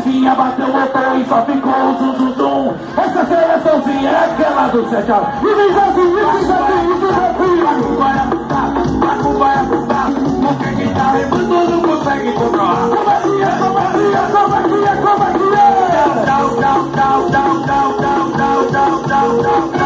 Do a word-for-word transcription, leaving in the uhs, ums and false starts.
novinha bateu o motor e só ficou o zum zum zum. Essa seleçãozinha é aquela do sete a um. E diz assim, e diz assim, e diz assim. Paco vai apontar, Paco vai apontar, porque quem tá remando não consegue controlar. Como é que é, como é que é, como é que é, como é que é? Down, down, down, down, down, down, down, down, down, down.